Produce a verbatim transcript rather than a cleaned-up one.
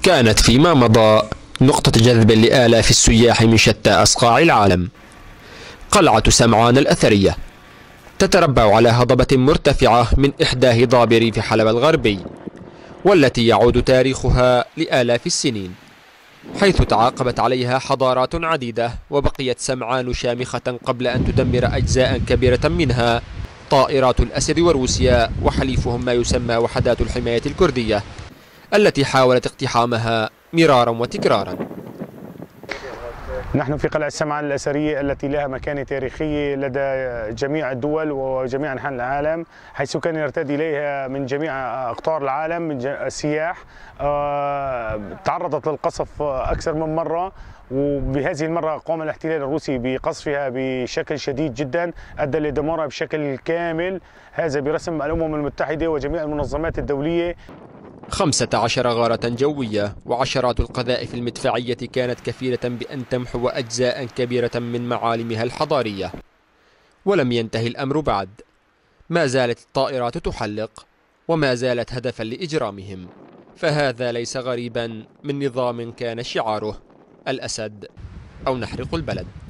كانت فيما مضى نقطة جذب لآلاف السياح من شتى أصقاع العالم. قلعة سمعان الأثرية تتربع على هضبة مرتفعة من إحدى هضاب ريف حلب الغربي، والتي يعود تاريخها لآلاف السنين، حيث تعاقبت عليها حضارات عديدة، وبقيت سمعان شامخة قبل أن تدمر أجزاء كبيرة منها طائرات الأسد وروسيا وحليفهم ما يسمى وحدات الحماية الكردية، التي حاولت اقتحامها مرارا وتكرارا. نحن في قلعة سمعان الأثرية التي لها مكانة تاريخية لدى جميع الدول وجميع أنحاء العالم، حيث كان يرتدي إليها من جميع أقطار العالم من السياح. تعرضت للقصف أكثر من مرة، وبهذه المرة قام الاحتلال الروسي بقصفها بشكل شديد جدا، أدى لدمارها بشكل كامل، هذا برسم الأمم المتحدة وجميع المنظمات الدولية. خمسة عشر غارة جوية وعشرات القذائف المدفعية كانت كفيلة بأن تمحو أجزاء كبيرة من معالمها الحضارية. ولم ينتهي الأمر بعد، ما زالت الطائرات تحلق، وما زالت هدفا لإجرامهم، فهذا ليس غريبا من نظام كان شعاره الأسد أو نحرق البلد.